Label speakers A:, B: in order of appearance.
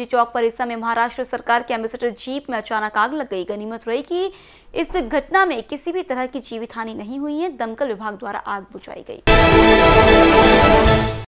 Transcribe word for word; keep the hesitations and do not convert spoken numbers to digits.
A: चौक परिसर में महाराष्ट्र सरकार के एम्बेसडर जीप में अचानक आग लग गई। गनीमत रही कि इस घटना में किसी भी तरह की जीवित हानि नहीं हुई है। दमकल विभाग द्वारा आग बुझाई गई।